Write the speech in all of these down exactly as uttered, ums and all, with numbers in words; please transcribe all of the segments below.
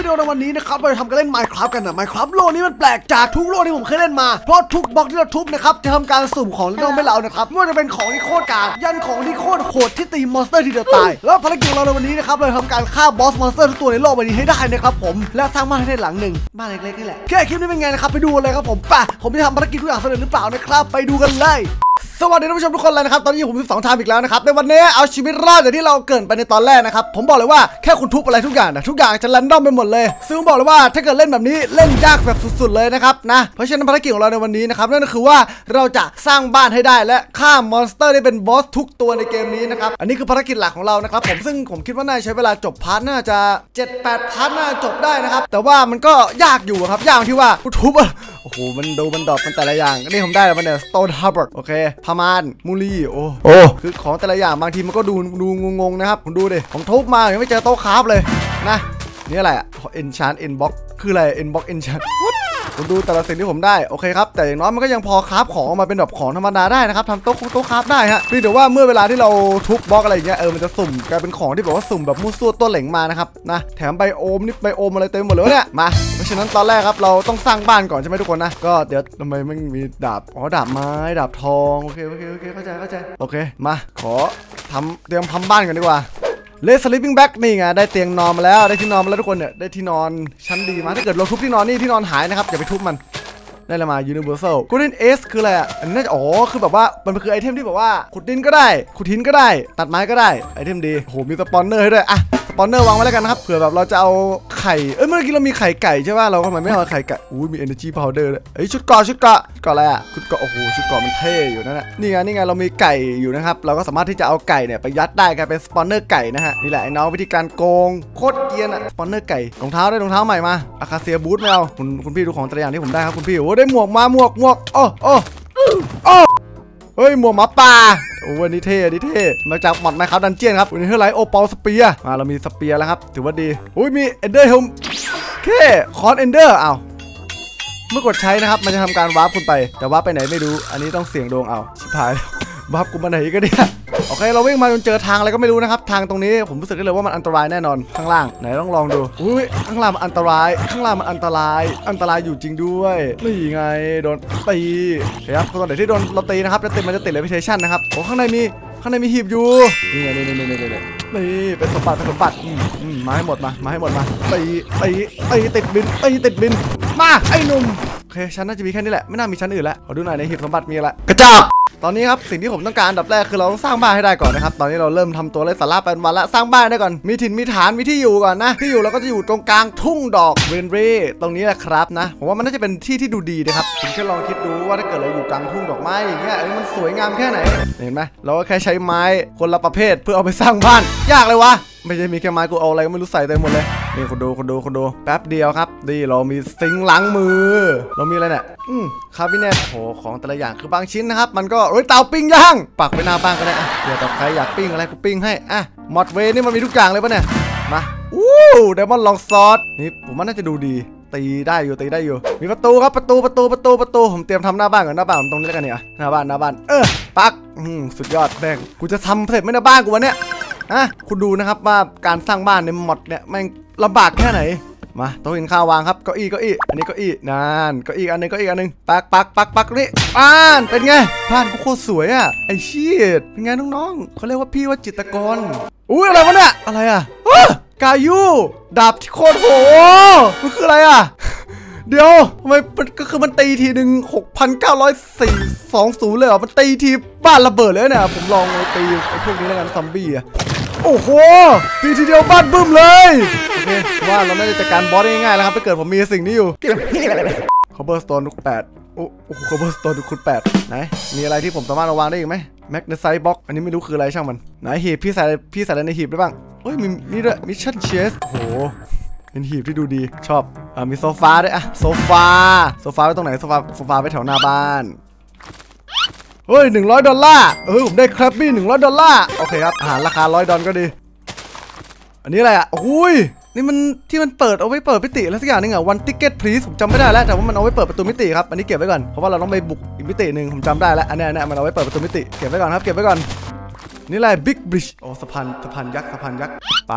วิดีโอในวันนี้นะครับเราจะทำการเล่น Minecraft กันนะ Minecraft โลกนี้มันแปลกจากทุกโลกที่ผมเคยเล่นมาเพราะทุกบล็อกที่เราทุบนะครับจะทำการสุ่มของที่ต้องให้เรานะครับไม่ว่าจะเป็นของที่โคตรกากยันของที่โคตรโหดที่ตีมอนสเตอร์ทีเดียวตายแล้วภารกิจของเราในวันนี้นะครับเราทำการฆ่าบอสมอนสเตอร์ทุกตัวในโลกใบนี้ให้ได้นะครับผมและสร้างบ้านให้ได้หลังหนึ่งบ้านเล็กๆนี่แหละแค่คลิปนี้เป็นไงนะครับไปดูเลยครับผมป่ะผมจะทำภารกิจทุกอย่างสำเร็จหรือเปล่านะครับไปดูกันเลยสวัสดีท่านผู้ชมทุกคนเลยนะครับตอนนี้ผมสิบสองไทม์อีกแล้วนะครับในวันนี้เอาชีวิตรอดอย่างที่เราเกิดไปในตอนแรกนะครับผมบอกเลยว่าแค่คุณทุบอะไรทุกอย่างนะทุกอย่างจะแรนดอมไปหมดเลยซึ่งบอกเลยว่าถ้าเกิดเล่นแบบนี้เล่นยากแบบสุดๆเลยนะครับนะเพราะฉะนั้นภารกิจของเราในวันนี้นะครับนั่นก็คือว่าเราจะสร้างบ้านให้ได้และฆ่ามอนสเตอร์ได้เป็นบอสทุกตัวในเกมนี้นะครับอันนี้คือภารกิจหลักของเรานะครับผมซึ่งผมคิดว่าน่าใช้เวลาจบพาร์ทน่าจะ เจ็ดแปด พาร์ทน่าจบได้นะครับแต่ว่ามันก็ยากอยู่ครับยากที่ว่าคุณทุบโอ้โหมันดูมันดอกมันแต่ละอย่างนี่ผมได้แล้วมันเนี่ย Stone Harbor โอเคพามานมูลีโอ้โอ้คือของแต่ละอย่างบางทีมันก็ดูดูงงๆนะครับผมดูดิผมทุบมายังไม่เจอโต๊ะคราฟเลยนะนี่อะไรอ่ะ Enchant Inbox คืออะไร Inbox Enchant ผมดูแต่ละสิ่งที่ผมได้โอเคครับแต่อย่างน้อยมันก็ยังพอคราฟของออกมาเป็นแบบของธรรมดาได้นะครับทำโต๊ะโต๊ะคราฟได้ฮะพี่เดี๋ยวว่าเมื่อเวลาที่เราทุบบล็อกอะไรอย่างเงี้ยเออมันจะสุ่มกลายเป็นของที่แบบว่าสุ่มแบบมุ้ซั่วตัวเหล่งมานะครับนะแถมไบโอมนี่ไบโอมอะไรเต็มหมดเลยเนี่ยมาเพราะฉะนั้นตอนแรกครับเราต้องสร้างบ้านก่อนใช่ไหมทุกคนนะก็เดี๋ยวทำไมไม่มีดาบอ๋อดาบไม้ดาบทองโอเคโอเคโอเคเข้าใจเข้าใจโอเคมาขอทำเตรียมทำบ้านกันดีกว่าเลสลิปปิ้งแบ็กนี่ไงได้เตียงนอนมาแล้วได้ที่นอนมาแล้วทุกคนเนี่ยได้ที่นอนชั้นดีมาถ้าเกิดเราทุบที่นอนนี่ที่นอนหายนะครับอย่าไปทุบมันได้ละมา Universal Golden Ace คืออะไรอ่ะอันนี้น่าจะอ๋อคือแบบว่ามันคือไอเทมที่แบบว่าขุดดินก็ได้ขุดหินก็ได้ตัดไม้ก็ได้ไอเทมดีโหมีสปอนเนอร์ให้ด้วยอ่ะสปอนเนอร์วางไว้แล้วกันนะครับเผื่อแบบเราจะเอาไข่เอ้ยเมื่อกี้เรามีไข่ไก่ใช่ป่ะเราทำไมไม่เอาไข่ไก่อู้มี Energy Powder ด้วยเอ้ยชุดเกาะชุดเกาะเกาะอะไรอ่ะชุดเกาะโอ้โหชุดเกาะมันเท่อยู่นั่นแหละนี่ไงนี่ไงเรามีไก่อยู่นะครับเราก็สามารถที่จะเอาไก่เนี่ยไปยัดได้กลายเป็นสปอนเนอร์ไก่นะฮะนี่แหละไอ้น้องวิธีการโกงโคตรเกรียนอ่ะสปอนเนอร์ไก่รองเท้าได้รองเท้าใหม่มาอาคาเซียบูทไม่เอาคุณคุณพี่ดูของตัวอย่างที่ผมได้ครับคุณพี่โอ้ได้หมวกมาหมวกหมวกโอ้โอ้โอ้เฮ้ยหมวกหมาป่าโอ้วันนี้เท่นี่เท่มาจากหมดไหมครับดันเจียนครับวันนี้เท่าไรโอปอลสเปียมาเรามีสเปียแล้วครับถือว่าดีอุ้ยมีเอนเดอร์เฮลเคคอนเอนเดอร์อ้าวเมื่อกดใช้นะครับมันจะทำการวาร์ปคุณไปแต่วาร์ปไปไหนไม่รู้อันนี้ต้องเสี่ยงดวงเอาชิบหายวาร์ปกูมาไหนก็ได้โอเคเราวิ่งมาจนเจอทางอะไรก็ไม่รู้นะครับทางตรงนี้ผมรู้สึกได้เลยว่ามันอันตรายแน่นอนข้างล่างไหนต้องลองดูอุ้ยข้างล่างมันอันตรายข้างล่างมันอันตรายอันตรายอยู่จริงด้วยนี่ไงโดนตีครับตอนไหนที่โดนเราตีนะครับจะติดมันจะติดเลวิเทชันนะครับโอ้ข้างในมีข้างในมีหีบอยู่นี่ไงนี่นี่นี่นี่นี่เป็นสมบัติเป็นสมบัติมาให้หมดมามาให้หมดมาตีตีตีติดบินตีติดบินมาไอ้หนุ่มโอเคชั้นน่าจะมีแค่นี้แหละไม่น่ามีชั้นอื่นแล้วขอดูหน่อยในหีบสมบัติมีอะไรกระจอกตอนนี้ครับสิ่งที่ผมต้องการอันดับแรกคือเราต้องสร้างบ้านให้ได้ก่อนนะครับตอนนี้เราเริ่มทำตัวไร้สาระเป็นวันละสร้างบ้านได้ก่อนมีถิ่นมีฐานมีที่อยู่ก่อนนะที่อยู่เราก็จะอยู่ตรงกลางทุ่งดอกเวนเร่ตรงนี้แหละครับนะผมว่ามันน่าจะเป็นที่ที่ดูดีนะครับคุณแค่ลองคิดดูว่าถ้าเกิดเราอยู่กลางทุ่งดอกไม้อย่างเงี้ยมันสวยงามแค่ไหนเห็นไหมเราก็แค่ใช้ไม้คนละประเภทเพื่อเอาไปสร้างบ้านยากเลยวะไม่ใช่มีแค่ไม้กูเอาอะไรก็ไม่รู้ใส่เต็มหมดเลยนี่คนดูคนดูคนดูแป๊บเดียวครับดีเรามีซิงค์ล้างมือเรามีอะไรเนี่ยอืมคาบิเนตโอ้โหของแต่ละอย่างคือบางชิ้นนะครับมันก็เอ้ยเตาปิ้งย่างปักไว้หน้าบ้านก็ได้อ่ะเดี๋ยวต่อใครอยากปิ้งอะไรกูปิ้งให้อ่ะมอดเวนี่มันมีทุกอย่างเลยปะเนี่ยมาอู้เดมอนลองซอสนี่ผมว่าน่าจะดูดีตีได้อยู่ตีได้อยู่มีประตูครับประตูประตูประตูประตูผมเตรียมทำหน้าบ้านก่อนหน้าบ้านตรงนี้แล้วกันเนี่ยหน้าบ้านหน้าบ้านเออปักอืมสุดยอดแดงกูจะทำเสร็จไหมหน้าบ้านกูวันเนี้ยอ่ะคุณดูนะครับว่าการสร้างบ้านในมอดเนี่ยแม่งลำบากแค่ไหนมาโต๊ะกินข้าววางครับเก้าอี้เก้าอี้อันนี้เก้าอี้นั่นเก้าอี้อันนึงเก้าอี้อันนึงปักปักปักปักนี่บ้านเป็นไงบ้านกูโคตรสวยอ่ะไอ้เชี่ยเป็นไงน้องๆเขาเรียกว่าพี่ว่าจิตรกรอุ้ยอะไรวะเนี่ยอะไรอ่ะกายูดาบที่โคตรโหมันคืออะไรอ่ะเดี๋ยวทำไมมันก็คือมันตีทีหนึ่งหกพันเก้าร้อยสี่สองศูนย์เลยเหรอมันตีทีบ้านระเบิดเลยเนี่ยผมลองไปตีไอ้พวกนี้แล้วกันซอมบี้อ่ะโอ้โหตีทีเดียวบ้านบึ้มเลยโอเคว่าเราน่าจะจัดการบอสได้ง่ายๆแล้วครับถ้าเกิดผมมีสิ่งนี้อยู่คอเบอร์สโตนทุกแปดโอ้โหคอเบอร์สโตนทุกแปดไหนมีอะไรที่ผมสามารถเอาวางได้อีกไหมแมกนีไซบ็อกอันนี้ไม่รู้คืออะไรช่างมันไหนหีบพี่ใส่พี่ใส่อะไรในหีบได้บ้างเฮ้ยมีนี่ด้วยมิชชั่นเชสโอ้โหเป็นหีบที่ดูดีชอบอ่ามีโซฟาด้วยอะโซฟาโซฟาไว้ตรงไหนโซฟาโซฟาไว้แถวหน้าบ้านเฮ้ยหนึ่งร้อยดอลลาร์เออผมได้ครับบี้หนึ่งร้อยดอลลาร์โอเคครับอาหารราคาร้อยดอลก็ดีอันนี้อะไรอ่ะโอ้ยนี่มันที่มันเปิดเอาไว้เปิดมิติแล้วสักอย่างนึงอ่ะ one ticket please ผมจำไม่ได้แล้วแต่ว่ามันเอาไว้เปิดประตูมิติครับอันนี้เก็บไว้ก่อนเพราะว่าเราต้องไปบุกอีกมิติหนึ่งผมจำได้แล้วอันนี้เนี่ยมันเอาไว้เปิดประตูมิติเก็บไว้ก่อนครับเก็บไว้ก่อนนี่อะไร big bridge โอ้สะพานสะพานยักษ์สะพานยักษ์ปัก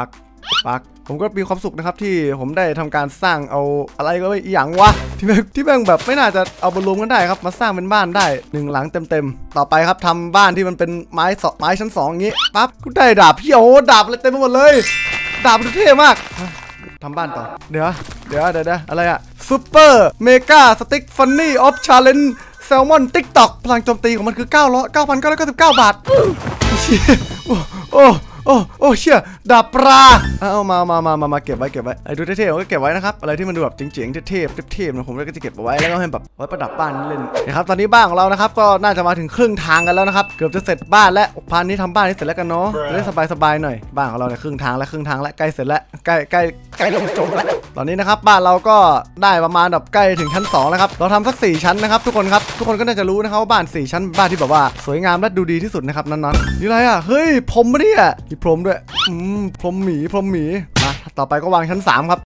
ปักผมก็มีความสุขนะครับที่ผมได้ทำการสร้างเอาอะไรก็ไม่อย่างวะที่แม่งที่แม่งแบบไม่น่าจะเอามารวมกันได้ครับมาสร้างเป็นบ้านได้หนึ่งหลังเต็มๆต่อไปครับทำบ้านที่มันเป็นไม้สองไม้ชั้นสองอย่างงี้ปั๊บกูได้ดาบพี่โอ้ดาบอะไรเต็มไปหมดเลยดาบดูเท่มากทำบ้านต่อเดี๋ยวเดี๋ยวเดี๋ยวอะไรอะซูเปอร์เมกาสติ๊กฟันนี่ออฟชาเลนจ์แซลมอนติ๊กต็อกพลังโจมตีของมันคือเก้าร้อยเก้าพันเก้าร้อยเก้าสิบเก้าบาทโอ้โอ้โอ้โอ้เชี่ยดาบปลาเอามามามามามาเก็บไว้เก็บไว้ไอ้ดูเท่ๆผมก็เก็บไว้นะครับอะไรที่มันดูแบบเจ๋งๆเท่ๆเท่ๆนะผมก็จะเก็บเอาไว้แล้วก็ให้แบบไว้ประดับบ้านเล่นนะครับตอนนี้บ้านของเรานะครับก็น่าจะมาถึงครึ่งทางกันแล้วนะครับเกือบจะเสร็จบ้านแล้วพานนี้ทำบ้านนี้เสร็จแล้วกันเนาะจะได้สบายๆหน่อยบ้านของเราเนี่ยครึ่งทางแล้วครึ่งทางแล้วใกล้เสร็จแล้วใกล้ใกล้ใกล้จะจบแล้วตอนนี้นะครับบ้านเราก็ได้ประมาณแบบใกล้ถึงชั้นสองแล้วครับเราทำสักสี่ชั้นนะครับทุกคนครับทุกคนก็น่าจะรู้นะครับว่าบ้านสี่ชั้นบ้านที่แบบว่าสวยงามและดูดีที่สุดนะครับนั้นๆนี่อะไรอ่ะเฮ้ยพรมปะเนี่ยมีพรมด้วยอืมพรมหมีพรมหมีมาต่อไปก็วางชั้นสามครับ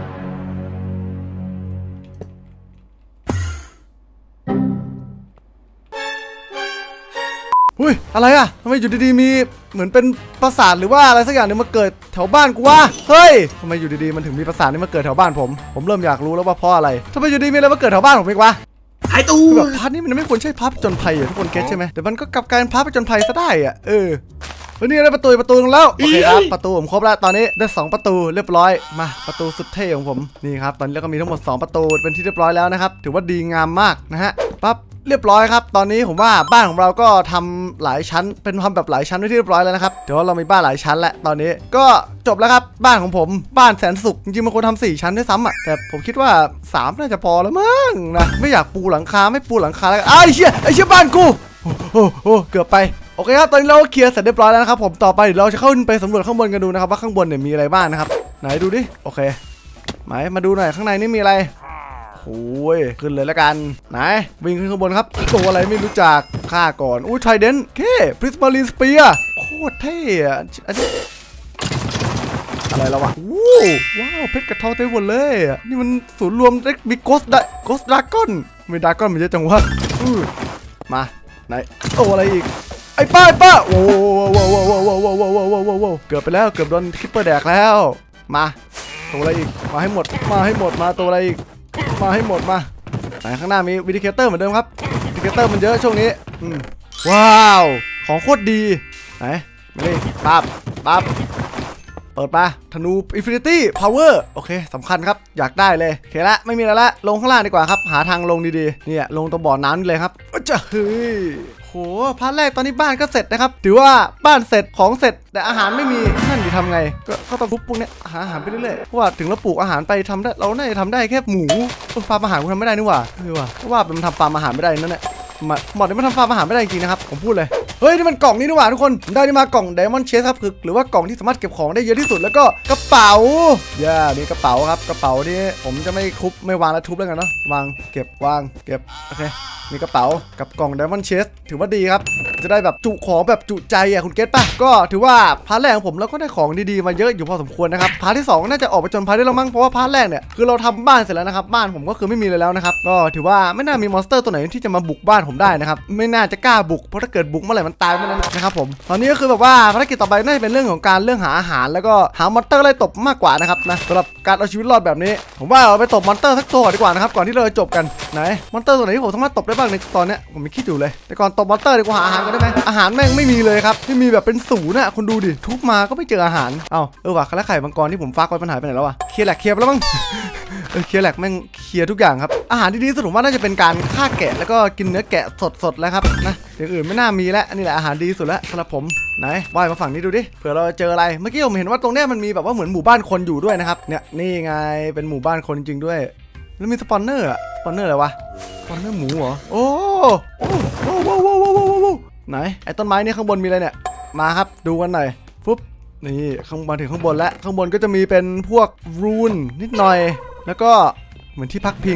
อุ้ยอะไรอ่ะทำไมอยู่ดีๆมีเหมือนเป็นปราสาทหรือว่าอะไรสักอย่างนึงมาเกิดแถวบ้านกูวะเฮ้ยทำไมอยู่ดีๆมันถึงมีปราสาทนี้มาเกิดแถวบ้านผมผมเริ่มอยากรู้แล้วว่าเพราะอะไรทำไมอยู่ดีมีอะไรมาเกิดแถวบ้านผมอีกวะไอ้ตูแบบพาร์ทนี้มันไม่ควรใช่พาร์ทผจญภัยอ่ะทุกคนเก็ตใช่ไหมแต่มันก็กลับกลายเป็นพาร์ทผจญภัยซะได้อ่ะเออวันนี้ได้ประตูประตูแล้วโอเคครับประตูผมครบแล้วตอนนี้ได้สองประตูเรียบร้อยมาประตูสุดเท่ของผมนี่ครับตอนนี้เราก็มีทั้งหมดสองประตูเป็นที่เรียบร้อยแล้วนะครับถือว่าดีงามมากนะฮะปั๊บเรียบร้อยครับตอนนี้ผมว่าบ้านของเราก็ทำหลายชั้นเป็นทำแบบหลายชั้นไว้ที่เรียบร้อยแล้วนะครับเดี๋ยวเรามีบ้านหลายชั้นแล้วตอนนี้ก็จบแล้วครับบ้านของผมบ้านแสนสุขจริงๆมันควรทำสี่ชั้นด้วยซ้ำอ่ะแต่ผมคิดว่าสามน่าจะพอแล้วมั้งนะไม่อยากปูหลังคาไม่ปูหลังคาแล้วไอ้เชี่ยไอ้เชี่ยบ้านกูโอ้โหโอ้เกือบไปโอเคครับตอนนี้เราเคลียร์เสร็จเรียบร้อยแล้วนะครับผมต่อไปเดี๋ยวเราจะเข้าไปสำรวจข้างบนกันดูนะครับว่าข้างบนเนี่ยมีอะไรบ้างนะครับไหนดูดิโอเคไหนมาดูหน่อยข้างในนี่มีอะไรโอ้ยขึ้นเลยแล้วกันไหนวิ่งขึ้นข้างบนครับตัวอะไรไม่รู้จักฆ่าก่อนอุ้ยไทเดนเคพริสมารีนสเปียร์โคตรเท่อะอันนี้อะไรแล้ววะว้าวเพชรกระทองเต็มหมดเลยนี่มันศูนย์รวมเล็กบิ๊กโกสได้โกสดราก้อนไม่ดราก้อนมันเยอะจังวะมาไหนตัวอะไรอีกไอ้ป้าป้าโอ้โหโว้โว้โว้โว้โว้โว้โว้โว้โว้โว้เกือบไปแล้วเกือบโดนคิปเปอร์แดกแล้วมาตัวอะไรอีกมาให้หมดมาให้หมดมาตัวอะไรอีกมาให้หมดมาไหนข้างหน้ามีวิดิเคเตอร์เหมือนเดิมครับวิดิเคเตอร์มันเยอะช่วงนี้ว้าวของโคตรดีไหนมาดิปั๊บปั๊บเปิดมาธนูอินฟินิตี้พาวเวอร์โอเคสำคัญครับอยากได้เลยโอเคละไม่มีแล้วละลงข้างล่างดีกว่าครับหาทางลงดีๆเนี่ยลงตรงบ่อน้ำนี่เลยครับจะเฮ้ยโหพาร์ทแรกตอนนี้บ้านก็เสร็จนะครับถือว่าบ้านเสร็จของเสร็จแต่อาหารไม่มีนั่นดิทำไงก็ก็ต้องทุบพวกนี้หาอาหารไปเรื่อยๆเพราะว่าถึงเราปลูกอาหารไปทำได้เราน่าจะทำได้แค่หมูฟาร์มอาหารกูทำไม่ได้นี่หว่าคือว่าเพราะว่ามันทำฟาร์มอาหารไม่ได้นั่นแหละหมดนี่มันทำฟาร์มอาหารไม่ได้จริงๆนะครับผมพูดเลยเฮ้ยนี่มันกล่องนี้นี่หว่าทุกคนได้นี่มากล่อง Diamond Chest ครับคือหรือว่ากล่องที่สามารถเก็บของได้เยอะที่สุดแล้วก็กระเป๋าย่านี่กระเป๋าครับกระเป๋านี่ผมจะไม่ทุบไม่วางแล้วทุบแล้วกันเนาะวางเก็บวางเก็บโอเคมีกระเป๋ากับกล่อง Diamond Chest ถือว่าดีครับจะได้แบบจุของแบบจุใจอ่ะคุณเก็ตป่ะก็ถือว่าพาร์ทแรกของผมแล้วก็ได้ของดีๆมาเยอะอยู่พอสมควรนะครับพาร์ทที่สองน่าจะออกไปจนพาร์ทได้แล้วมั้งเพราะว่าพาร์ทแรกเนี่ยคือเราทำบ้านเสร็จแล้วนะครับบ้านผมก็คือไม่มีเลยแล้วนะครับก็ถือว่าไม่น่ามีมอนสเตอร์ตัวไหนที่จะมาบุกบ้านผมได้นะครับไม่น่าจะกล้าบุกเพราะถ้าเกิดบุกเมื่อไหร่มันตายเมื่อนั้นนะครับผมตอนนี้ก็คือแบบว่าภารกิจต่อไปน่าจะเป็นเรื่องของการเรื่องหาอาหารแล้วก็หามอนสเตอร์ไล่ตบมากกว่านะครับนะสำหรับการเอาชีวิตรอดแบบนี้ผมว่าเราไปตบมอนสเตอร์สักตัวดีกว่านะครับก่อนที่เราจะจบกันไหนมอนสเตอร์ตัวไหนที่ผมสามารถตบได้บ้างในตอนนี้ผมไม่คิดอยู่เลยแต่ก่อนตบมอนสเตอร์ดีกว่าหาอาหารกันได้ไหมอาหารแม่งไม่มีเลยครับที่มีแบบเป็นศูนย์น่ะคุณดูดิทุบมาก็ไม่เจออาหารเอ้าเออว่ะแล้วไข่มังกรที่ผมฟักไว้ปัญหาไปไหนแล้ววะเคลียร์แหลกเคลียร์แล้วมั้งเออเคลียร์แหลกแม่งเคลียร์ทุกอย่างครับอาหารที่ดีสุดผมว่าน่าจะเป็นการฆ่าแกะแล้วก็กินเนื้อแกะสดๆแล้วครับนะอย่างอื่นไม่น่ามีแล้วนี่แหละอาหารดีสุดแล้วสำหรับผมไหนว่ายมาฝั่งนี้ดูดิเผื่อเราเจออะไรเมื่อกี้ผมเห็นว่าตรงเนี้ยมันมีแบบว่าเหมือนหมู่บ้านคนอยู่ด้วยนะครับเนี่ยนี่ไงเป็นหมู่บ้านคนจริงด้วยแล้วมีสปอนเนอร์อะสปอนเนอร์อะไรวะสปอนเนอร์หมูเหรอโอ้โอ้โอ้โอ้โอ้โอ้โอ้ไหนไอ้ต้นไม้นี่ข้างบนมีอะไรเนี่ยมาครับดูกันหน่อยฟุ๊บนี่ข้างบนถึงข้างบนแล้วข้างบนก็จะมีเป็นพวกรูนนิดหน่อยแล้วก็เหมือนที่พักพิงไม่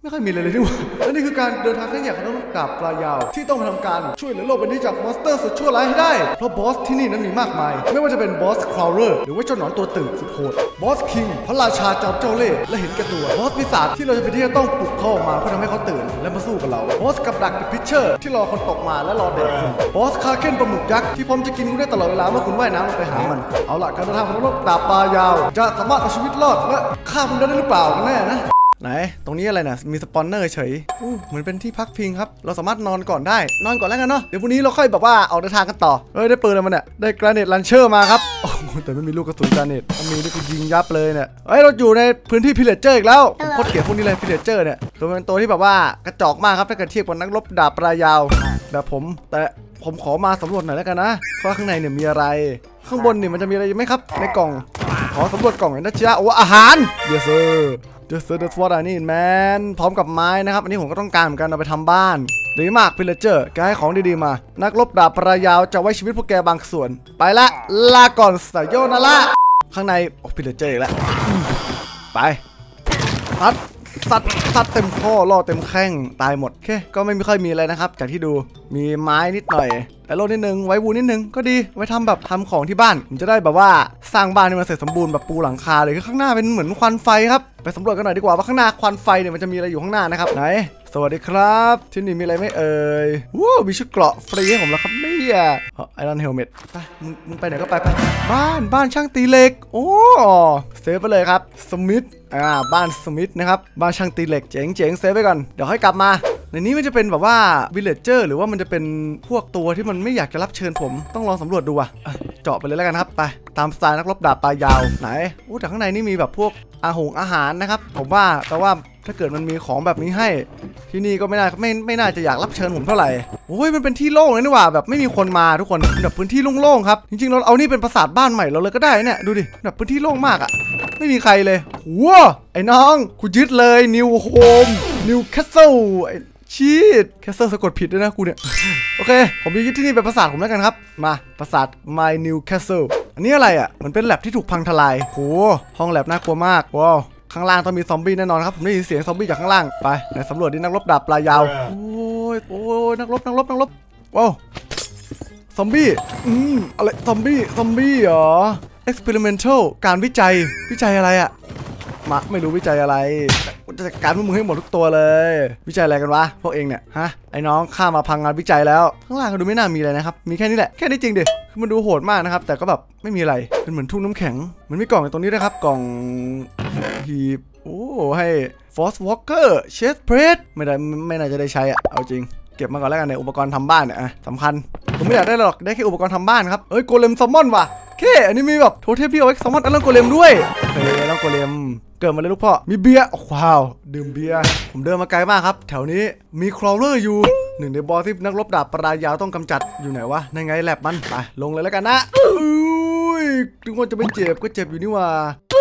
ไม่ค่อยมีเลยเลยที่ว่าและนี่คือการเดินทางครั้งใหญ่ของนักรบดาบปลายาวที่ต้องทำการช่วยเหลือโลกใบนี้จากมอนสเตอร์สุดชั่วร้ายให้ได้เพราะบอสที่นี่นั้นมีมากมายไม่ว่าจะเป็นบอสคราวเลอร์หรือว่าเจ้าหนอนตัวตื่นสุดโหดบอสคิงพระราชาจอมเจ้าเล่ห์และเห็นแก่ตัวบอสปีศาจที่เราจะเป็นที่จะต้องปลุกเขาออกมาเพื่อทำให้เขาตื่นและมาสู้กับเราบอสกับดักเดอะพิชเชอร์ที่รอคนตกมาและรอเด็กคุณบอสคาเคนปลาหมึกยักษ์ที่พร้อมจะกินคุณได้ตลอดเวลาเมื่อคุณว่ายน้ำลงไปหามันเอาล่ะการเดินทางของนักรบดาบปลายาวจะสามารถเอาชีวิตรอดและฆ่าคุณได้หรือเปล่ากันแน่นะไหนตรงนี้อะไรนะมีสปอนเนอร์เฉยอู้เหมือนเป็นที่พักพิงครับเราสามารถนอนก่อนได้นอนก่อนแล้วกันเนาะเดี๋ยวพรุ่งนี้เราค่อยแบบว่าออกเดินทางกันต่อเฮ้ยได้ปืนอะไรมาเนี่ยได้กราเนตลันเชอร์มาครับโอ้แต่ไม่มีลูกกระสุนกราเนตถ้ามีนี่ก็ยิงยับเลยเนี่ยเฮ้ยเราอยู่ในพื้นที่พิเลเจอร์อีกแล้วผมโคตรเกลียดพวกนี้เลยพิเลเจอร์เนี่ยคือเป็นตัวที่แบบว่ากระจอกมากครับถ้าเกิดเทียบกับนักรบดาบปลายยาวแบบผมแต่ผมขอมาสำรวจหน่อยแล้วกันนะว่าข้างในเนี่ยมีอะไรข้างบนเนี่ยมันจะมีอะไรไหมครับในกล่องขอสำรวจกล่องหน่อยนะจ๊ะโอ้อาหาร yes sir yes sir that's what I need man พร้อมกับไม้นะครับอันนี้ผมก็ต้องการเหมือนกันเอาไปทำบ้านดีมากพิเลเจอร์แกให้ของดีๆมานักรบดาบปลายาวจะไว้ชีวิตพวกแกบางส่วนไปละลาก่อนสายโยนาละข้างในโอ้พิเลเจอร์อีกแล้วไปซัดซัดซัดเต็มข้อล่อเต็มแข้งตายหมดโอเคก็ไม่ค่อยมีอะไรนะครับจากที่ดูมีไม้นิดหน่อยไอโลนิดนึงไว้วูนิดนึงก็ดีไว้ทำแบบทำของที่บ้านผมจะได้แบบว่าสร้างบ้านให้มันเสร็จสมบูรณ์แบบปูหลังคาเลยข้างหน้าเป็นเหมือนควันไฟครับไปสำรวจกันหน่อยดีกว่าว่าข้างหน้าควันไฟเนี่ยมันจะมีอะไรอยู่ข้างหน้านะครับไหนสวัสดีครับที่นี่มีอะไรไม่เอ่ยว้าวมีชุดเกราะฟรีให้ผมแล้วครับเนี่ยไอรอนเฮลเมตไปมึงมึงไปไหนก็ไปไปบ้านบ้านช่างตีเหล็กโอ้เซฟไปเลยครับสมิธอ่าบ้านสมิธนะครับบ้านช่างตีเหล็กเจ๋งเจ๋งเซฟไปก่อนเดี๋ยวค่อยกลับมาในนี้มันจะเป็นแบบว่าวิลเลจเจอร์หรือว่ามันจะเป็นพวกตัวที่มันไม่อยากจะรับเชิญผมต้องลองสำรวจดูอ่ะเจาะไปเลยแล้วกันครับไปตามสไตล์นักรบดาบปลายาวไหนอู้แต่ข้างในนี่มีแบบพวกอาหงอาหารนะครับผมว่าแต่ว่าถ้าเกิดมันมีของแบบนี้ให้ที่นี่ก็ไม่น่าไม่ไม่น่าจะอยากรับเชิญผมเท่าไหร่โอ้ยมันเป็นที่โล่งเลยนี่หว่าแบบไม่มีคนมาทุกคนแบบพื้นที่โล่งๆครับจริงๆเราเอานี่เป็นปราสาทบ้านใหม่เราเลยก็ได้เนี่ยดูดิแบบพื้นที่โล่งมากอ่ะไม่มีใครเลยว้าไอ้น้องกูยึดเลยนิวโฮมนิวแคสเซิลชีดแคสเซิลสะกดผิดด้วยนะกูเนี่ยโอเคผมจะยึดที่นี่เป็นปราสาทผมแล้วกันครับมาปราสาท My New Castle อันนี้อะไรอ่ะมันเป็นแลบที่ถูกพังทลายโหห้องแลบน่ากลัวมากว้าวข้างล่างต้องมีซอมบี้แน่นอนครับผมได้ยินเสียงซอมบี้จากข้างล่างไปไหนสำรวจดินักรบดาบปลายาวโอ้ยโอ้ยนักรบนักรบนักรบว้าวซอมบี้อืมอะไรซอมบี้ซอมบี้เหรอ experimental การวิจัยวิจัยอะไรอ่ะมาไม่รู้วิจัยอะไรจะจัดการพวกมึงให้หมดทุกตัวเลยวิจัยอะไรกันวะพวกเองเนี่ยฮะไอ้น้องข้ามาพังงานวิจัยแล้วข้างล่างก็ดูไม่น่ามีอะไรนะครับมีแค่นี้แหละแค่นี้จริงดิคือมันดูโหดมากนะครับแต่ก็แบบไม่มีอะไรเป็นเหมือนทุ่งน้ำแข็งมันมีกล่องอยู่ตรงนี้นะครับกล่องหีบโอ้ให้ Force Walker Chest Plate ไม่ได้ไม่น่าจะได้ใช้อะเอาจริงเก็บมาก่อนแล้วกันในอุปกรณ์ทำบ้านเนี่ยสำคัญผมไม่อยากได้หรอกได้แค่อุปกรณ์ทำบ้านครับเอ้ยโกเลมซัมมอนว่ะโอเคอันนี้มีแบบโทเทมที่เอาไว้ซัมมอนอัลลังโกเลมด้วยโอเคอัลลังโกเลมเกิดมาเลยลูกพ่อมีเบียร์ว้าวดื่มเบียร์ผมเดินมาไกลมากครับแถวนี้มีครอลเลอร์อยู่หนึ่งในบอสที่นักรบดาบปลายาวต้องกำจัดอยู่ไหนวะในไงแลบมันไปลงเลยแล้วกันนะอุ้ยถึงว่าจะไม่เจ็บก็เจ็บอยู่นี่ว่า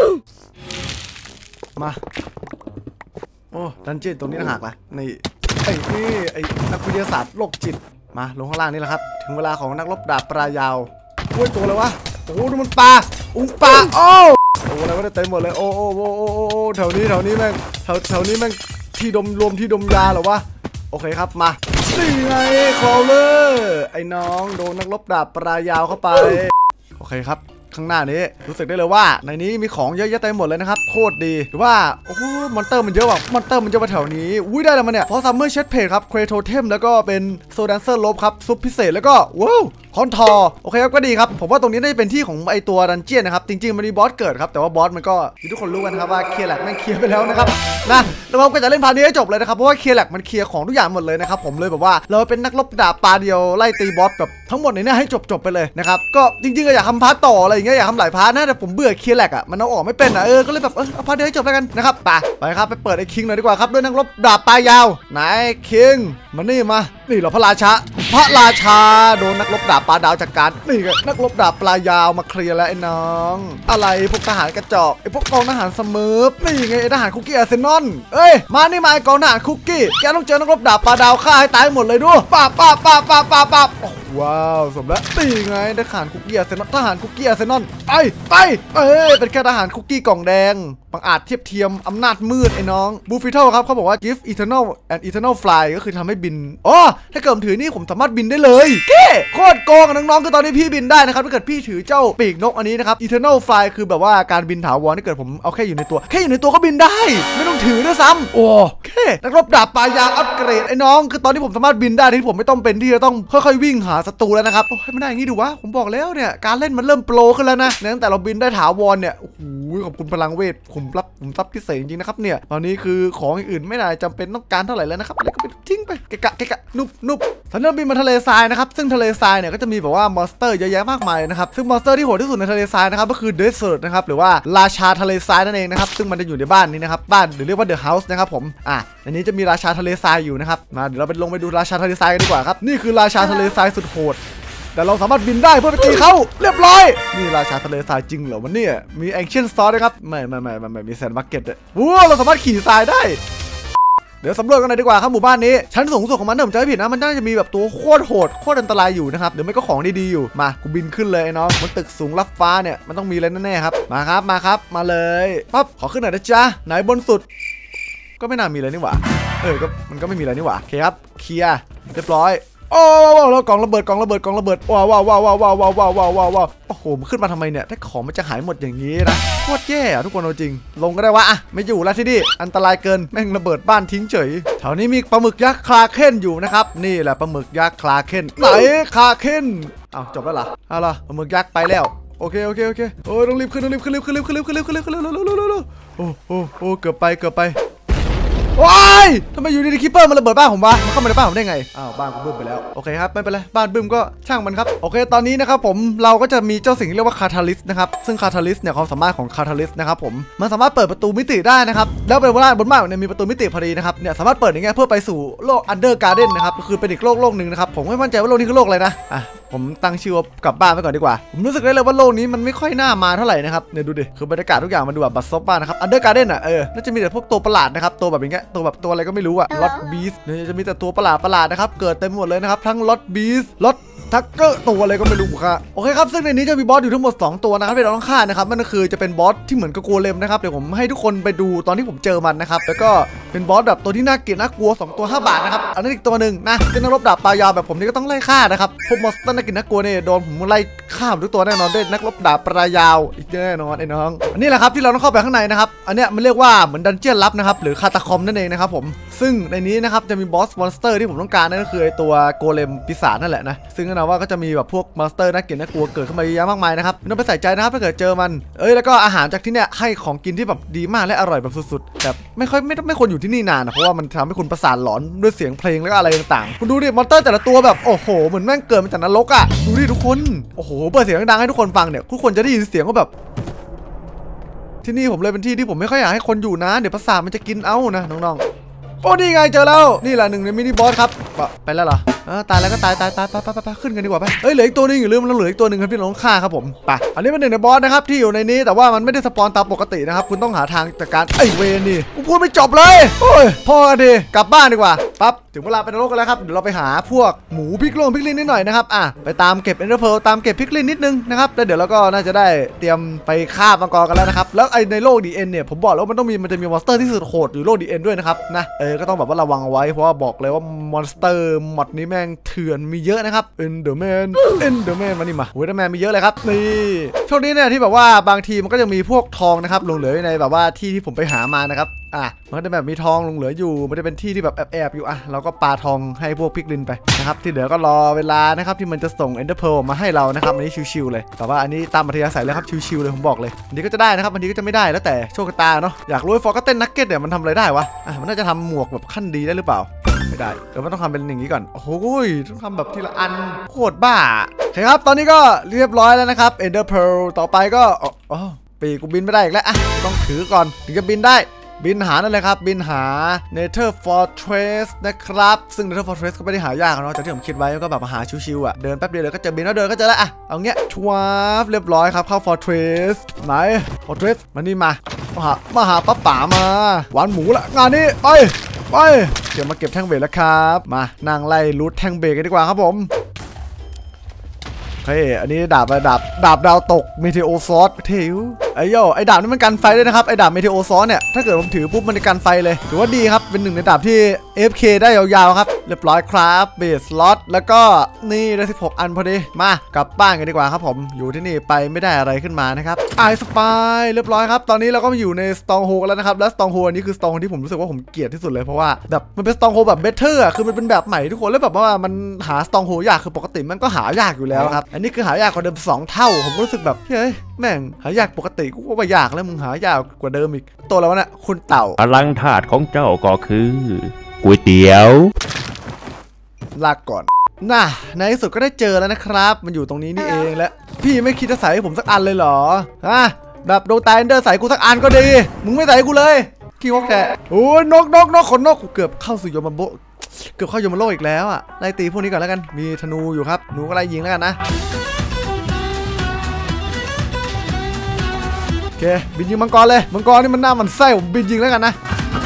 มาโอ้ดันเจี้ยนตรงนี้ต่างหากละนี่ไอ้นี่ไอ้นักวิทยาศาสตร์โรคจิตมาลงข้างล่างนี่แหละครับถึงเวลาของนักรบดาบปลายาวโอ้ยตัวอะไรวะโอ้ดูมันปลาอุ้งปลาโอ้โอ้อะไรวะเต็มหมดเลยโอ้โอ้โอ้โอ้โอ้แถวนี้แถวนี้แม่งแถวแถวนี้แม่งที่ดมรวมที่ดมยาเหรอวะโอเคครับมานี่ไงคอลเลอร์ไอ้น้องโดนนักรบดาบปลายาวเข้าไปโอเคครับข้างหน้านี้รู้สึกได้เลยว่าในนี้มีของเยอะแยะเต็มหมดเลยนะครับโคตรดีหรือว่าโอ้โหมอนเตอร์มันเยอะว่ะมอนเตอร์มันเยอะมาแถวนี้อุ้ยได้แล้วมันเนี่ยฟอสซัมเมอร์เชดเพจครับเครโทเทมแล้วก็เป็นโซแดนเซอร์ลบครับซุปพิเศษแล้วก็ว้าวคอนทอร์โอเคครับก็ดีครับผมว่าตรงนี้ได้เป็นที่ของไอตัวดันเจียนนะครับจริงๆมันมีบอสเกิดครับแต่ว่าบอสมันก็ทุกคนรู้กันนะครับว่าเคลียร์แหลกแม่งเคลียร์ไปแล้วนะครับนะแล้วเราก็จะเล่นพาร์ทนี้ให้จบเลยนะครับเพราะว่าเคลียร์แหลกมันเคลียร์ของทุกอย่างหมดเลยนะครับผมเลยแบบว่าเราเป็นนักรบดาบปลาเดียวไล่ตีบอสแบบทั้งหมดในนี้ให้จบๆไปเลยนะครับก็จริงๆก็อยากทำพาร์ทต่ออะไรอย่างเงี้ยอยากทำหลายพาร์ทนะแต่ผมเบื่อเคลียร์แหลกอ่ะมันเอาออกไม่เป็นอ่ะเออก็เลยแบบเออเอาพาร์ทเดียวให้จบแล้วกันนะครับไปไปครับไปเปิดไอ้คิงหน่อยดีกว่าครับด้วยนักรบดาบปลายาวไหนคิงมานี่มานี่เหรอพระราชาพระราชาโดนนักรบดาบปลาดาวจัดการนี่ไงนักรบดาบปลายาวมาเคลียร์แล้วไอ้น้องอะไรพวกทหารกระจอกไอ้พวกกองทหารเสมอนี่ไงไอ้ทหารคุกกี้อาร์เซนอลเอ้ยมานี่มาไอ้กองทหารคุกกี้แกต้องเจอนักรบดาบปลาดาวฆ่าให้ตายหมดเลยด้วยป้าป้าป้าป้าป้าป้าโอ้โหว้าวสมแล้วตีไงทหารคุกกี้อาร์เซนอลทหารคุกกี้อาร์เซนอลไปไปเอ้ยเป็นแค่ทหารคุกกี้กล่องแดงบังอาจเทียบเทียมอำนาจมืดไอ้น้องบูฟิเทลครับเขาบอกว่า give eternal and eternal fly ก็คือทำให้บินอ๋อถ้าเกิดถือนี่ผมสามารถบินได้เลยเก้โคตรโกงน้องๆคือตอนนี้พี่บินได้นะครับถ้าเกิดพี่ถือเจ้าปีกนกอันนี้นะครับ eternal fly คือแบบว่าการบินถาวรถ้าเกิดผมเอาแค่อยู่ในตัวแค่อยู่ในตัวก็บินได้ไม่ต้องถือด้วยซ้ำโอ้เก้นักรบดาบปลายางอัปเกรดไอ้น้องคือตอนนี้ผมสามารถบินได้ที่ผมไม่ต้องเป็นที่จะต้องค่อยๆวิ่งหาศัตรูแล้วนะครับโอ้ยไม่ได้อย่างนี้ดูวะผมบอกแล้วเนี่ยการเล่นมันเริ่มโปรขึ้นแล้วนะตั้งแต่เราบินได้ถาวรเนี่ยโอ้โหขอบคุณพลังเวทผมรับผมรับพิเศษจริงๆนะครับเนี่ยตอนนี้คือของอื่นไม่ได้จำเป็นต้องการเท่าไหร่แล้วนะครับอะไรก็ไปทิ้งไปเกะกะเกะกะนุบนุบตอนนี้บินมาทะเลทรายนะครับซึ่งทะเลทรายเนี่ยก็จะมีแบบว่ามอนสเตอร์เยอะแยะมากมายนะครับซึ่งมอนสเตอร์ที่โหดที่สุดในทะเลทรายนะครับก็คือเดสเซิร์ตนะครับหรือว่าราชาทะเลทรายนั่นเองนะครับซึ่งมันจะอยู่ในบ้านนี้นะครับบ้านหรือเรียกว่าเดอะเฮาส์นะครับผมอ่ะในนี้จะมีราชาทะเลทรายอยู่นะครับมาเดี๋ยวเราไปลงไปดูราชาทะเลทรายกันดีกว่าครับนี่คือราชาทะเลทรายสุดโหดแต่เราสามารถบินได้เพื่อไปตีเขาเรียบร้อยนี่ราชาทะเลทรายจริงเหรอวันนี้มีแองเชียนซอสนะครับไม่ไม่ไม่ไม่มีแซนด์มาร์เก็ตด้วยโอ้เราสามารถขี่ทรายได้เดี๋ยวสำรวจกันหน่อยดีกว่าครับหมู่บ้านนี้ชั้นสูงสุดของมันผมจำไม่ผิดนะมันน่าจะมีแบบตัวโคตรโหดโคตรอันตรายอยู่นะครับเดี๋ยวไม่ก็ของดีๆอยู่มากูบินขึ้นเลยเนาะมันตึกสูงลับฟ้าเนี่ยมันต้องมีอะไรแน่ๆครับมาครับมาครับมาเลยปั๊บขอขึ้นหน่อยนะจ๊ะไหนบนสุดก็ไม่น่ามีเลยนี่หว่าเออก็มันก็ไม่มีอะไรนี่หว่าโอเคครับเคลียร์เรียบร้อยโอ้ว้าวแล้วกล่องระเบิดกล่องระเบิดกล่องระเบิดว้าวว้าวว้าวว้าวว้าวว้าวว้าวว้าวว้าวโอ้โหมันขึ้นมาทำไมเนี่ยถ้าของมันจะหายหมดอย่างนี้นะโคตรแย่อะทุกคนเอาจริงลงก็ได้วะอ่ะไม่อยู่แล้วที่นี่อันตรายเกินแม่งระเบิดบ้านทิ้งเฉยแถวนี้มีปลาหมึกยักษ์คลาเคนอยู่นะครับนี่แหละปลาหมึกยักษ์คลาเคนไหนคลาเคนอ้าวจบแล้วเหรอเอาล่ะปลาหมึกยักษ์ไปแล้วโอเคโอเคโอเคโอ้ยต้องรีบขึ้นต้องรีบขึ้นรีบขึ้นรีบขึ้นรีบขึ้นรีบขึ้นรีบขึ้นรีบขึ้นรีบขึ้นโอ้โอ้โอ้เกือบไปเกือบไปว้ายทำไมอยู่ดีๆคิปเปอร์มันระเบิดบ้านผมวะมันเข้ามาในบ้านผมได้ไงอ้าวบ้านกูบึ้มไปแล้วโอเคครับไม่เป็นไรบ้านบึ้มก็ช่างมันครับโอเคตอนนี้นะครับผมเราก็จะมีเจ้าสิ่งที่เรียกว่าคาทาลิสนะครับซึ่งคาทาลิสเนี่ยความสามารถของคาทาลิสนะครับผมมันสามารถเปิดประตูมิติได้นะครับแล้วเป็นว่าบนบ้านเนี่ยมีประตูมิติพอดีนะครับเนี่ยสามารถเปิดอย่างเงี้ยเพื่อไปสู่โลกอันเดอร์การ์เด้นนะครับก็คือเป็นอีกโลกโลกหนึ่งนะครับผมไม่มั่นใจว่าโลกนี้คือโลกอะไรนะอ่ะผมตั้งชื่อกลับบ้านไปก่อนดีกว่าผมรู้สึกได้เลยว่าโลกนี้มันไม่ค่อยน่ามาเท่าไหร่นะครับเนี่ยดูดิคือบรรยากาศทุกอย่างมันดูแบบบัสซบมากนะครับอันเดอร์การ์เด้นอ่ะเออน่าจะมีแต่พวกตัวประหลาดนะครับตัวแบบอย่างเงี้ยตัวแบบตัวอะไรก็ไม่รู้อ่ะลอตบีสเนี่ยจะมีแต่ตัวประหลาดประหลาดนะครับเกิดเต็มหมดเลยนะครับทั้งลอตบีสลอตทักเกอร์ตัวอะไรก็ไม่รู้ค่ะโอเคครับซึ่งในนี้จะมีบอสอยู่ทั้งหมดสองตัวนะครับที่เราต้องฆ่านะครับมันก็คือจะเป็นบอสที่เหมือนกับโกเลมนะครับเดี๋ยวผมให้ทุกคนไปดูตอนที่ผมเจอมันนะครับแล้วก็เป็นบอสแบบตัวที่น่าเกลียดน่ากลัวสองตัวห้าบาทนะครับอันนั้นอีกตัวหนึ่งนะเป็นนักรบดาบปลายาวแบบผมนี่ก็ต้องไล่ฆ่านะครับพวกมอนสเตอร์น่าเกลียดน่ากลัวเนี่ยโดนผมไล่ฆ่าทุกตัวแน่นอนด้วยนักรบดาบปลายาวอีกแน่นอนไอ้น้องอันนี้แหละครับที่เราต้องเข้าไปข้างในนะครับอันเนี้ยมันเรียกว่าเหมือนดันเจี้ยนลับนะครับหรือคาตาคอมนั่นเองนะครับผมซึ่งในนี้นะครับจะมีบอสมอนสเตอร์ที่ผมต้องการนั่นก็คือไอตัวโกเลมปีศาจนั่นแหละนะซึ่งแน่นอนว่าก็จะมีแบบพวกมอนสเตอร์น่าเกลียดน่ากลัวเกิดขึ้นมาเยอะมากมายนะครับไม่ต้องไปใส่ใจนะครับถ้าเกิดเจอมันเอ้ยแล้วก็อาหารจากที่เนี่ยให้ของกินที่แบบดีมากและอร่อยแบบสุดๆแบบไม่ค่อยไม่ไม่ควรอยู่ที่นี่นานนะเพราะว่ามันทำให้คุณประสาทหลอนด้วยเสียงเพลงแล้วก็อะไรต่างๆคุณดูดิมอนสเตอร์แต่ละตัวแบบโอ้โหเหมือนแม่งเกิดมาจากนรกอ่ะดูดิทุกคนโอ้โหเปิดเสียงดังให้ทุกคนฟังเนี่ยทุกคนจะได้ยินเสียงว่าแบบที่นี่ผมเลยเป็นที่ที่ผมไม่ค่อยอยากให้คนอยู่นะเดี๋ยวประสาทมันจะกินเอานะน้องๆโอ้นี่ไงเจอแล้วนี่แหละหนึ่งในมินิบอสครับไปแล้วเหรอเออตายแล้วก็ตายตายตายไปไปไปขึ้นกันดีกว่าไปเอ้ยเหลืออีกตัวนึงอยู่ลืมมันเหลืออีกตัวนึงครับที่เราต้องฆ่าครับผมไปอันนี้เป็นหนึ่งในบอสนะครับที่อยู่ในนี้แต่ว่ามันไม่ได้สปอนตามปกตินะครับคุณต้องหาทางจัดการไอเวนี่กูพูดไม่จบเลยโอ้ยพอกันดีกลับบ้านดีกว่าปั๊บถึงเวลาไปนรกกันแล้วครับเดี๋ยวเราไปหาพวกหมูพิกลงพิกลินนิดหน่อยนะครับอ่ะไปตามเก็บเอ็นเดอร์เพลตามเก็บพิกลินนิดนึงนะครับแล้วเดี๋ยวเราก็น่าจะได้เตรียมไปฆ่ามังกรกันแล้วนะครับแล้วไอในโลกดีเอ็นเนี่ยผมบอกแล้วมันต้องมีมันจะมีมอนสเตอร์ที่สุดโหดอยู่โลกดีเอ็นด้วยนะครับนะเออก็ต้องแบบว่าระวังเอาไว้เพราะว่าบอกเลยว่ามอนสเตอร์มอดนี้แม่งเถื่อนมีเยอะนะครับเอ็นเดอร์แมนเอ็นเดอร์แมนมานี่มาโอ้ยเดอร์แมนมีเยอะเลยครับนี่ช่วงนี้เนี่ยที่แบบว่าบางทีมันก็ยังมีพวกทองนะครับหลงเหลือในแบบว่าที่ที่ผมไปหามานะครับอ่ะมันจะแบบมีทองหลงเหลืออยู่มันจะเป็นที่ที่แบบแอบๆอยู่อ่ะเราก็ปาทองให้พวกพิกลินไปนะครับที่เหลือก็รอเวลานะครับที่มันจะส่งเอ็นเดอร์เพลมาให้เรานะครับอันนี้ชิวๆเลยแต่ว่าอันนี้ตามอัธยาศัยเลยครับชิวๆเลยผมบอกเลยอันนี้ก็จะได้นะครับอันนี้ก็จะไม่ได้แล้วแต่โชคชะตาเนาะอยากรู้ว่าฟอร์ก็เต้นนักเก็ตเนี่ยมันทำอะไรได้วะอ่ะมันน่าจะทำหมวกแบบขั้นดีได้หรือเปล่าไม่ได้เดี๋ยวมันต้องทำเป็นอย่างนี้ก่อนโอ้โหต้องทำแบบทีละอันโคตรบ้าโอเคครับตอนนี้ก็เรียบร้อยแล้วนะครับ Ender Pearl ต่อไปก็อ๋อปีกูบินไม่ได้อีกแล้วอ่ะต้องถือก่อนถึงจะบินได้บินหานั่นเลยครับบินหา Nether Fortress นะครับซึ่ง Nether Fortress ก็ไม่ได้หายากเนาะจากที่ผมคิดไว้ก็แบบมาหาชิวๆอ่ะเดินแป๊บเดียวเลยก็เจอบินแล้วเดินก็เจอแล้วอ่ะเอาเงี้ยชวาบเรียบร้อยครับเข้า Fortress ไหน Fortress มานี่มามาหามาหาป้าป๋ามาหวานหมูละงานนี้ไปไปเดี๋ยวมาเก็บแท่งเบรกแล้วครับมานั่งไล่รูทแท่งเบรกกันดีกว่าครับผมเฮ้ยอันนี้ดาบดาบดาบดาวตกเมเทโอซอสเทวไอ้โย่ไอ้ดาบนี่มันกันไฟด้วยนะครับไอ้ดาบเมเทโอซอสเนี่ยถ้าเกิดผมถือปุ๊บมันจะกันไฟเลยถือว่าดีครับเป็นหนึ่งในดาบที่ เอ เอฟ เค ได้ยาวๆครับเรียบร้อยครับเบสสล็อตแล้วก็นี่ได้สิบหกอันพอดีมากลับบ้านกันดีกว่าครับผมอยู่ที่นี่ไปไม่ได้อะไรขึ้นมานะครับไอสปายเรียบร้อยครับตอนนี้เราก็มาอยู่ในสตองโฮแล้วนะครับและสตองโฮอันนี้คือสตองโฮที่ผมรู้สึกว่าผมเกลียดที่สุดเลยเพราะว่าแบบมันเป็นสตองโฮแบบเบเทอร์อ่ะคือมันเป็นแบบใหม่ทุกคนแล้วแบบว่ามันหาสตองโฮยากคือปกติมันก็หายากอยู่แล้วครับอันนี้คือหายากกว่าเดิมสองเท่าผมรู้สึกแบบเฮ้ยแม่งหายากปกติกูก็ว่ายากแล้วมึงหายากกว่าเดิมอีกตัวแล้วนะคุณเต่าพลังธาตุของเจ้าก็คือก๋วยเตี๋ยวลากก่อนน่ะในที่สุดก็ได้เจอแล้วนะครับมันอยู่ตรงนี้นี่เองแล้วพี่ไม่คิดจะใส่ให้ผมสักอันเลยเหรอฮะแบบโดนตายเดอร์ใส่กูสักอันก็ดีมึงไม่ใส่กูเลยขี้วอกแกโอ้ยนกนกนกขนนกกูเกือบเข้าสู่ยมโบเกือบเข้ายมโลกอีกแล้วอ่ะไล่ตีพวกนี้ก่อนแล้วกันมีธนูอยู่ครับหนูก็ไล่ยิงแล้วกันนะโอเคบินยิงมังกรเลยมังกรนี่มันหน้ามันไส้ผมบินยิงแล้วกันนะ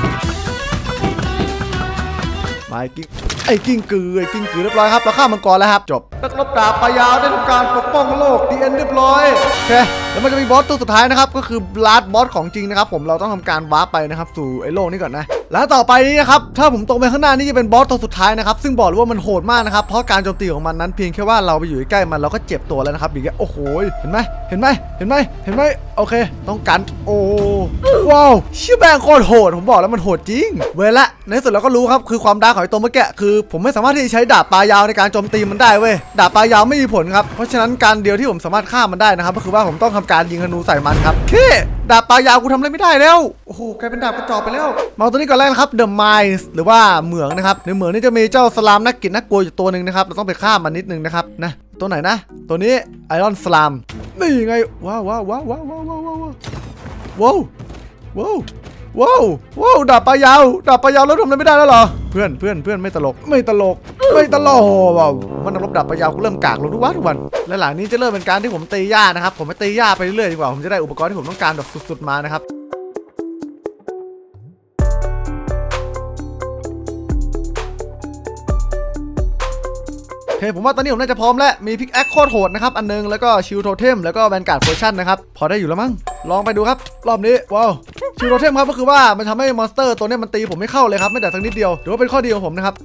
ไม้กิ้งไอ้กิ้งกือไอ้กิ้งกือเรียบร้อยครับเราฆ่ามังกรแล้วครับจบนักรบดาบปลายาวได้ทำการปกป้องโลกดีเอ็นเรียบร้อยโอเคแล้วมันจะมีบอสตัวสุดท้ายนะครับก็คือลาสบอสของจริงนะครับผมเราต้องทำการวาร์ปไปนะครับสู่ไอ้โลกนี้ก่อนนะแล้วต่อไปนี้นะครับถ้าผมตรงไปข้างหน้านี่จะเป็นบอสตัวสุดท้ายนะครับซึ่งบอกเลยว่ามันโหดมากนะครับเพราะการโจมตีของมันนั้นเพียงแค่ว่าเราไปอยู่ใกล้มันเราก็เจ็บตัวแล้วนะครับอย่างเงี้ยโอ้โหเห็นไหมเห็นไหมเห็นไหมเห็นไหมโอเคต้องกันโอ้ว้าวชื่อแบงโคตรโหดผมบอกแล้วมันโหดจริงเวละในที่สุดเราก็รู้ครับคือความดาร์กของไอ้ตัวเมื่อกี้คือผมไม่สามารถที่จะใช้ดาบปลายาวในการโจมตีมันได้เว้ยดาบปลายาวไม่มีผลครับเพราะฉะนั้นการเดียวที่ผมสามารถฆ่ามันได้นะครับก็คือว่าผมต้องทำการยิงธนูใส่มันครับเฮ้ดาบปลายาวกูทำอะไรไม่ได้แล้วโอ้โหกลายเป็นดาบกระจอกไปแล้วมาตัวนี้ก่อนแรกนะครับ The Mines หรือว่าเหมืองนะครับในเหมืองนี่จะมีเจ้าสลามนักกินนักกลัวอยู่ตัวหนึ่งนะครับเราต้องไปฆ่ามันนิดนึงนะครับนะตัวไหนนะตัวนี้ไอรอนสลามนี่ไงว้าวว้าวว้าวว้าวว้าวว้าวว้าวว้าวว้าวว้าวดาบปลายาวดาบปลายาวแล้วทำอะไรไม่ได้แล้วเหรอเพื่อนเพื่อนเพื่อนไม่ตลกไม่ตลกไม่ตลกว้าวมันรบดาบปลายาวกูเริ่มกากลงทุกวันทุกวันและหลังนี้จะเริ่มเป็นการที่ผมตีหญ้านะครับผมไปตีหญ้าไปเรื่อยดีกว่าผมจะได้อุปกรณ์ที่ผมต้องการแบบสุดๆมานะครับเฮ้ยผมว่าตอนนี้ผมน่าจะพร้อมแล้วมีพิกแอคโคตรโหดนะครับอันนึงแล้วก็ชิลโทเทมแล้วก็แวนการ์ดโพชั่นนะครับพอได้อยู่แล้วมั้งลองไปดูครับรอบนี้ว้าวชิลโทเทมครับก็คือว่ามันทำให้มอนสเตอร์ตัวนี้มันตีผมไม่เข้าเลยครับไม่แต่สักนิดเดียวถือว่าเป็นข้อดีของผมนะครับ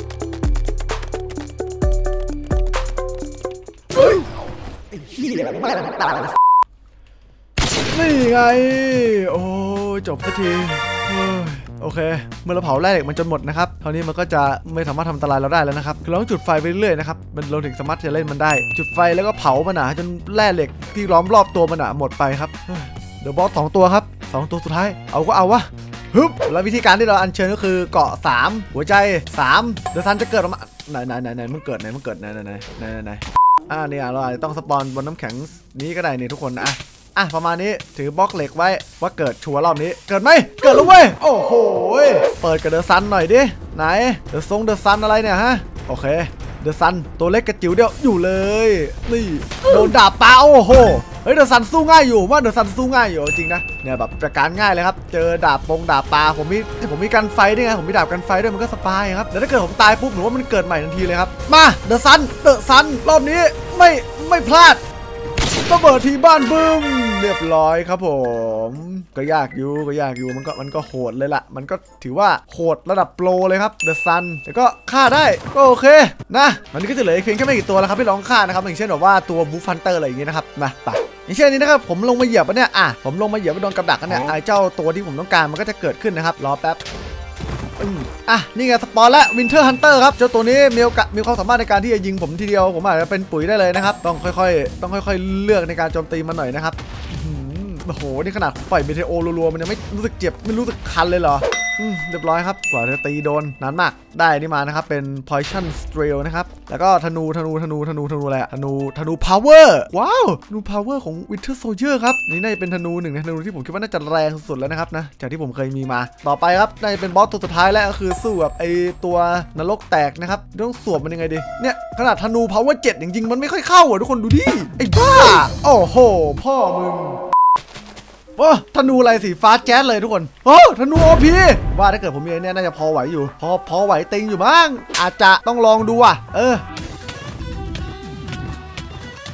นี่ไงโอ้จบสักทีโอเคเมื่อเราเผาแร่เหล็กมันจนหมดนะครับคราวนี้มันก็จะไม่สามารถทำอันตรายเราได้แล้วนะครับคือเราต้องจุดไฟไปเรื่อยนะครับมันเราถึงสามารถจะเล่นมันได้จุดไฟแล้วก็เผามันหนาจนแร่เหล็กที่ล้อมรอบตัวมันหนาหมดไปครับเดี๋ยวบอสสองตัวครับสองตัวสุดท้ายเอาก็เอาวะฮึบแล้ววิธีการที่เราอัญเชิญก็คือเกาะสามหัวใจสามเดี๋ยวซันจะเกิดออกมาไหนไหนไหนไหนมันเกิดไหนมันเกิดไหนไหนไหนไหนไหนอ่าเนี่ยเราอาจจะต้องสปอนบนน้ำแข็งนี้ก็ได้นี่ทุกคนนะอ่ะประมาณนี้ถือบล็อกเหล็กไว้ว่าเกิดชัวร์รอบนี้เกิดไหมเกิดแล้วเว้ยโอ้โหเปิดกับเดอะซันหน่อยดิไหนเดอะซงเดอะซันอะไรเนี่ยฮะโอเคเดอะซันตัวเล็กกระจิ๋วเดียวอยู่เลยนี่โดนดาบปลาโอ้โหเฮ้ยเดอะซันสู้ง่ายอยู่ว่าเดอะซันสู้ง่ายอยู่จริงนะเนี่ยแบบประการง่ายเลยครับเจอดาบปงดาบปลาผมมีผมมีกันไฟด้วยไงผมมีดาบกันไฟด้วยมันก็สบายครับแต่ถ้าเกิดผมตายปุ๊บหรือว่ามันเกิดใหม่ทันทีเลยครับมาเดอะซันเดอะซันรอบนี้ไม่ไม่พลาดระเบิดที่บ้านบึ้มเรียบร้อยครับผมก็ยากอยู่ก็ยากอยู่มันก็มันก็โหดเลยล่ะมันก็ถือว่าโหดระดับโปรเลยครับเดอะซันแต่ก็ฆ่าได้ก็โอเคนะมันก็จะเหลือเพียงแค่ไม่กี่ตัวแล้วครับที่ลองฆ่านะครับอย่างเช่นแบบว่าตัวบูฟันเตอร์อะไรอย่างงี้นะครับมาไปอย่างเช่นนี้นะครับผมลงมาเหยียบเนี่ยอ่ะผมลงมาเหยียบไปโดนกับดักกันเนี่ยไอ้เจ้าตัวที่ผมต้องการมันก็จะเกิดขึ้นนะครับรอแป๊บอ่ะนี่ไงสปอนและวินเทอร์ฮันเตอร์ครับเจ้าตัวนี้มีโอกาสมีความสามารถในการที่จะยิงผมทีเดียวผมอาจจะเป็นปุ๋ยได้เลยนะครับต้องค่อยๆต้องค่อยๆเลือกในการโจมตีมันหน่อยนะครับโอ้โหนี่ขนาดปล่อยเมเทโอรัวๆมันยังไม่รู้สึกเจ็บไม่รู้สึกคันเลยเหรอเรียบร้อยครับกว่าจะตีโดนนานมากได้นี่มานะครับเป็น poison strail นะครับแล้วก็ธนูธนูธนูธนูธนูอะไรอะธนูธนู power ว้าวธนู power ของ winter soldier ครับนี่น่าจะเป็นธนูหนึ่งในธนูที่ผมคิดว่าน่าจะแรงสุดแล้วนะครับนะจากที่ผมเคยมีมาต่อไปครับน่าจะเป็นบอสตัวสุดท้ายแล้วก็คือสู้กับไอตัวนรกแตกนะครับต้องสวมมันยังไงดีเนี่ยขนาดธนู power เจ็ดจริงๆมันไม่ค่อยเข้าอ่ะทุกคนดูดิไอ้บ้าโอ้โหพ่อมึงโอ้ธนูอะไรสีฟ้าแจ๊สเลยทุกคนโอ้ธนูโอพีว่าถ้าเกิดผมมีเนี่ยน่าจะพอไหวอยู่พอพอไหวติงอยู่บ้างอาจจะต้องลองดูอ่ะเออ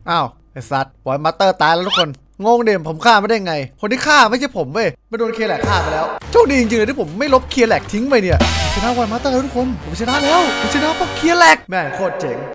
อ้าวไอ้สัตว์บอยมาสเตอร์ตายแล้วทุกคนงงเด่มผมฆ่าไม่ได้ไงคนที่ฆ่าไม่ใช่ผมเว้ยไม่โดนเคลียร์แหลกฆ่าไปแล้วโชคดีจริงๆเลยที่ผมไม่ลบเคลียร์แหลกทิ้งไปเนี่ยชนะบอยมาสเตอร์แล้วทุกคนผมชนะแล้วผมชนะเพราะเคลียร์แหลกแม่งโคตรเจ๋ง